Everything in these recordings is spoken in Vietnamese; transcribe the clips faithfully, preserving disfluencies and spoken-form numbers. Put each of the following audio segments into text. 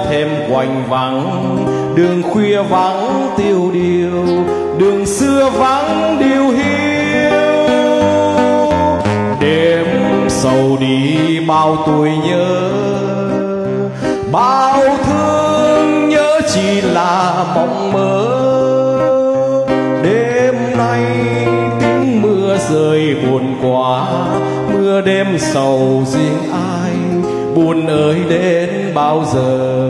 thêm quạnh vắng, đường khuya vắng tiêu điều, đường xưa vắng điều hiu. Đêm sầu đi bao tuổi nhớ, bao thương nhớ chỉ là mộng mơ. Đêm nay tiếng mưa rơi buồn quá, mưa đêm sầu riêng ai, buồn ơi đến bao giờ.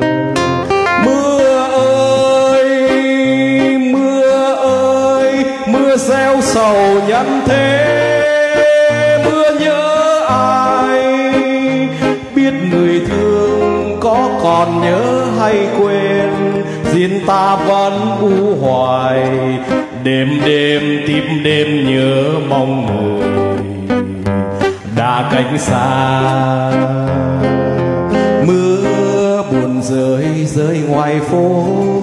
Mưa ơi, mưa ơi, mưa gieo sầu nhân thế. Mưa nhớ ai, biết người thương có còn nhớ hay quên, riêng ta vẫn u hoài. Đêm đêm tìm đêm nhớ mong người đã cách xa. Mưa buồn rơi rơi ngoài phố,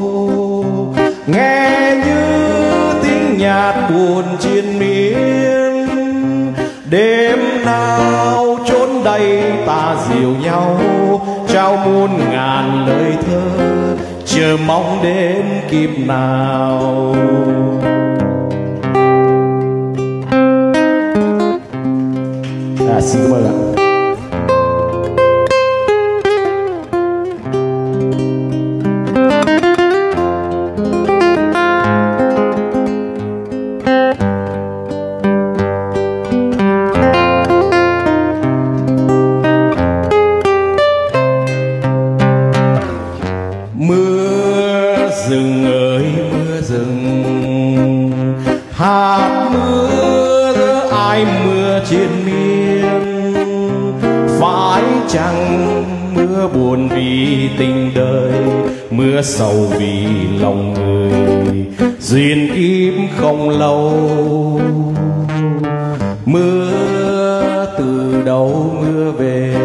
nghe như tiếng nhạc buồn triền miên. Đêm nào chốn đây ta dìu nhau, trao muôn ngàn lời thơ, chờ mong đến kịp nào. À, xin cảm ơn ạ. Mưa rừng ơi mưa rừng, hạt mưa giữa ai mưa trên miên. Phải chăng mưa buồn vì tình đời, mưa sầu vì lòng người, duyên im không lâu. Mưa từ đâu mưa về,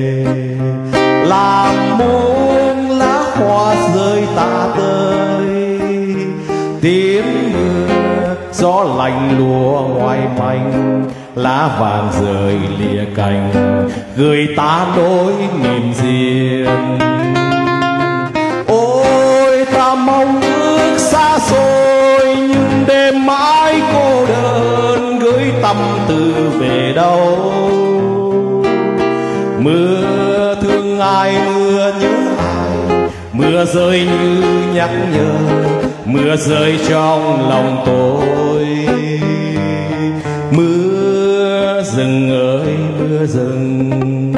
làm muôn lá hoa rơi tả tơi. Tiếng mưa gió lạnh lùa ngoài manh, lá vàng rơi lìa cành, gửi ta nỗi niềm riêng. Ôi ta mong ước xa xôi, nhưng đêm mãi cô đơn, gửi tâm tư về đâu. Mưa thương ai mưa nhớ ai, mưa rơi như nhắc nhở, mưa rơi trong lòng tôi. Mưa rừng ơi mưa rừng,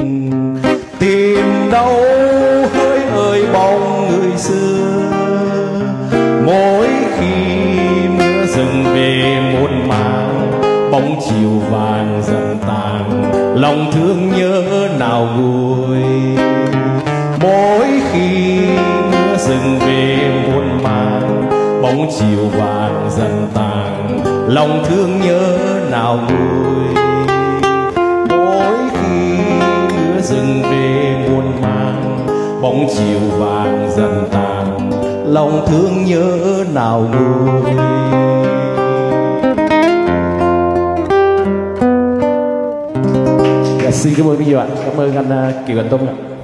tìm đâu hơi ơi bóng người xưa. Mỗi khi mưa rừng về muôn màng, bóng chiều vàng dần tàn, lòng thương nhớ nào nguôi. Mỗi khi mưa rừng về muôn màng, bóng chiều vàng dần tàn, lòng thương nhớ nào nguôi. Mỗi khi mưa rừng về muôn màng, bóng chiều vàng dần tàn, lòng thương nhớ nào nguôi. Xin cảm ơn quý vị bạn, cảm ơn anh Kiều Anh Tùng.